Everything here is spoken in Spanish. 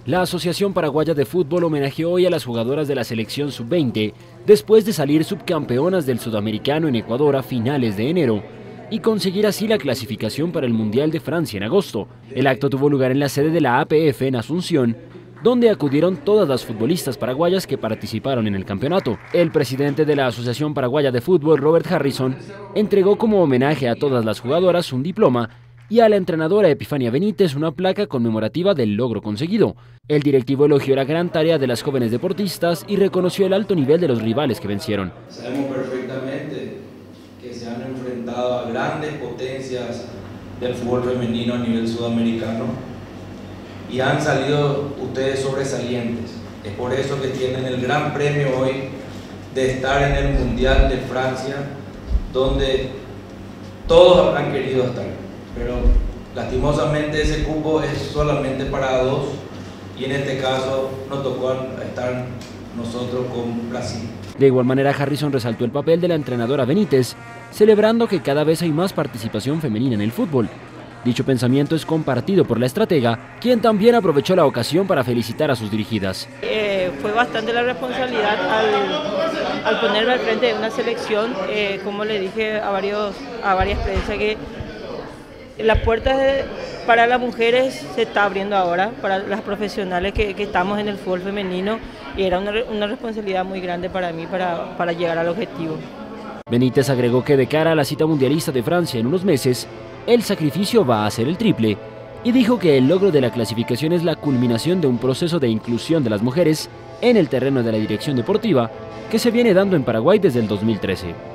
La Asociación Paraguaya de Fútbol homenajeó hoy a las jugadoras de la selección sub-20 después de salir subcampeonas del Sudamericano en Ecuador a finales de enero y conseguir así la clasificación para el Mundial de Francia en agosto. El acto tuvo lugar en la sede de la APF en Asunción, donde acudieron todas las futbolistas paraguayas que participaron en el campeonato. El presidente de la Asociación Paraguaya de Fútbol, Robert Harrison, entregó como homenaje a todas las jugadoras un diploma y a la entrenadora Epifania Benítez una placa conmemorativa del logro conseguido. El directivo elogió la gran tarea de las jóvenes deportistas y reconoció el alto nivel de los rivales que vencieron. Sabemos perfectamente que se han enfrentado a grandes potencias del fútbol femenino a nivel sudamericano y han salido ustedes sobresalientes. Es por eso que tienen el gran premio hoy de estar en el Mundial de Francia, donde todos habrán querido estar. Pero lastimosamente ese cupo es solamente para 2 y en este caso nos tocó estar nosotros con Brasil. De igual manera, Harrison resaltó el papel de la entrenadora Benítez, celebrando que cada vez hay más participación femenina en el fútbol. Dicho pensamiento es compartido por la estratega, quien también aprovechó la ocasión para felicitar a sus dirigidas. Fue bastante la responsabilidad al ponerme al frente de una selección, como le dije a varias prensa, que las puertas para las mujeres se está abriendo ahora, para las profesionales que estamos en el fútbol femenino, y era una responsabilidad muy grande para mí para llegar al objetivo. Benítez agregó que de cara a la cita mundialista de Francia en unos meses, el sacrificio va a ser el triple, y dijo que el logro de la clasificación es la culminación de un proceso de inclusión de las mujeres en el terreno de la dirección deportiva que se viene dando en Paraguay desde el 2013.